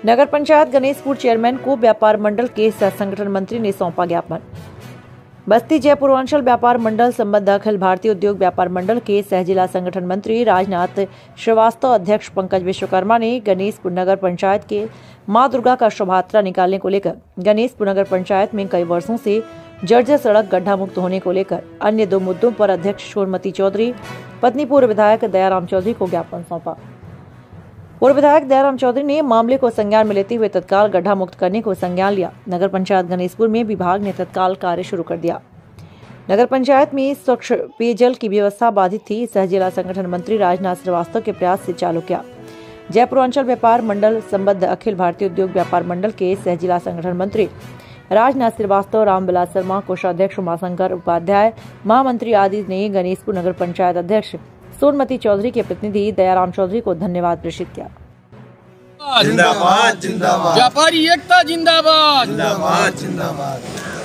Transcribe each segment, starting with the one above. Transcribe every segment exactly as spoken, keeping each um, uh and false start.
नगर panchayat Ganeshpur chairman को व्यापार मंडल के सह संगठन मंत्री ने सौंपा ज्ञापन। बस्ती जय पूर्वांचल व्यापार मंडल संबद्ध अखिल भारतीय उद्योग व्यापार मंडल के सह जिला संगठन मंत्री राजनाथ श्रीवास्तव, अध्यक्ष पंकज विश्वकर्मा ने गणेशपुर नगर पंचायत के मां दुर्गा का शोभायात्रा निकालने को लेकर गणेशपुर नगर पंचायत में कई वर्षों से जर्जर सड़क गड्ढा मुक्त होने को लेकर अन्य दो मुद्दों पर अध्यक्ष सोनमती चौधरी, पत्नी पूर्व विधायक दयाराम चौधरी को ज्ञापन सौंपा। पूर्व विधायक दयाराम चौधरी ने मामले को संज्ञान में लेते हुए तत्काल गड्ढा मुक्त करने को संज्ञान लिया। नगर पंचायत गणेशपुर में विभाग ने तत्काल कार्य शुरू कर दिया। नगर पंचायत में स्वच्छ पेयजल की व्यवस्था बाधित थी। सह जिला संगठन मंत्री राजनाथ श्रीवास्तव के प्रयास से चालू किया। जय पूर्वांचल व्यापार मंडल संबद्ध अखिल भारतीय उद्योग व्यापार मंडल के सह जिला संगठन मंत्री राजनाथ श्रीवास्तव, रामविलास शर्मा, कोषाध्यक्ष उमाशंकर उपाध्याय, महामंत्री आदि ने गणेशपुर नगर पंचायत अध्यक्ष सोनमती चौधरी के प्रतिनिधि दयाराम चौधरी को धन्यवाद प्रेषित किया। जिंदाबाद जिंदाबाद, व्यापारी एकता जिंदाबाद जिंदाबाद जिंदाबाद।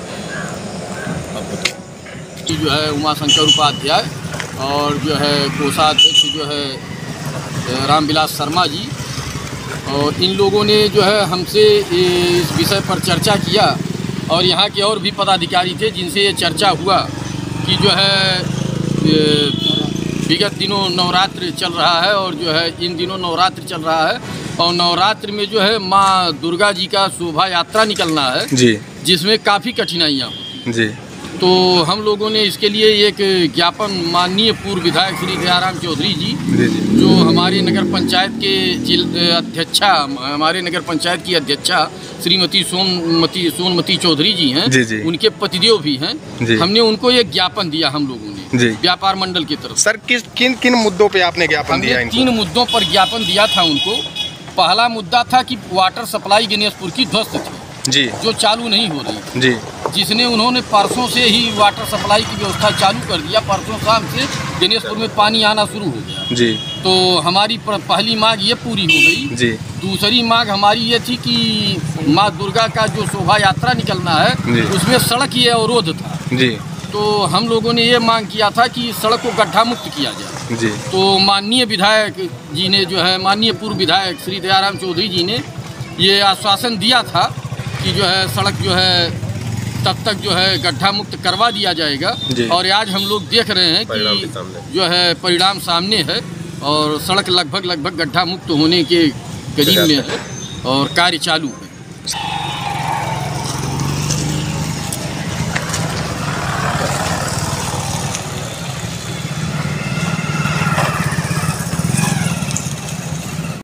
जो है उमाशंकर उपाध्याय और जो है कोषाध्यक्ष जो है रामविलास शर्मा जी, और इन लोगों ने जो है हमसे इस विषय पर चर्चा किया और यहाँ के और भी पदाधिकारी थे जिनसे ये चर्चा हुआ कि जो है विगत दिनों नवरात्र चल रहा है और जो है इन दिनों नवरात्र चल रहा है और नवरात्र में जो है माँ दुर्गा जी का शोभा यात्रा निकलना है जी, जिसमें काफ़ी कठिनाइयाँ हों जी। तो हम लोगों ने इसके लिए एक ज्ञापन माननीय पूर्व विधायक श्री दयाराम चौधरी जी, जी, जी जो हमारे नगर पंचायत के जिला अध्यक्षा हमारे नगर पंचायत की अध्यक्षा श्रीमती सोनमती सोनमती चौधरी जी हैं, जी, जी। उनके पतिदेव भी हैं, हमने उनको एक ज्ञापन दिया हम लोगों ने व्यापार मंडल की तरफ। सर किस किन किन मुद्दों पे आपने ज्ञापन दिया? तीन मुद्दों पर ज्ञापन दिया था उनको। पहला मुद्दा था कि वाटर सप्लाई गणेशपुर की ध्वस्त थी जी, जो चालू नहीं हो रही जी, जिसने उन्होंने परसों से ही वाटर सप्लाई की व्यवस्था चालू कर दिया। परसों शाम से गणेशपुर में पानी आना शुरू हो गया जी। तो हमारी पहली मांग ये पूरी हो गई जी। दूसरी मांग हमारी ये थी कि माँ दुर्गा का जो शोभा यात्रा निकलना है उसमें सड़क ये अवरोध था जी। तो हम लोगों ने ये मांग किया था कि सड़क को गड्ढा मुक्त किया जाए जी। तो माननीय विधायक जी ने जो है माननीय पूर्व विधायक श्री दयाराम चौधरी जी ने ये आश्वासन दिया था कि जो है सड़क जो है तब तक जो है गड्ढा मुक्त करवा दिया जाएगा। और आज हम लोग देख रहे हैं कि जो है परिणाम सामने है और सड़क लगभग लगभग गड्ढा मुक्त होने के करीब में है और कार्य चालू है।